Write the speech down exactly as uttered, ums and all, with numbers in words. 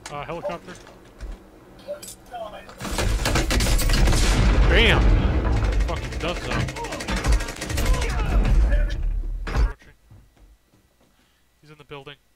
Uh, helicopter. Bam! Fucking done so. He's in the building.